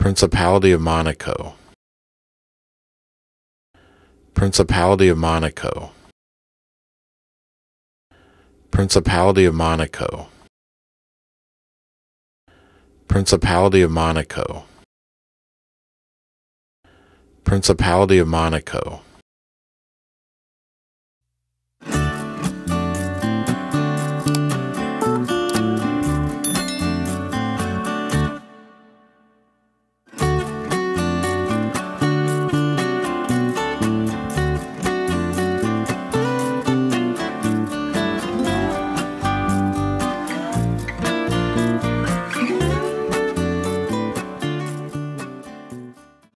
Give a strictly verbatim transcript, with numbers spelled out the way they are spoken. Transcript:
Principality of Monaco. Principality of Monaco. Principality of Monaco. Principality of Monaco. Principality of Monaco.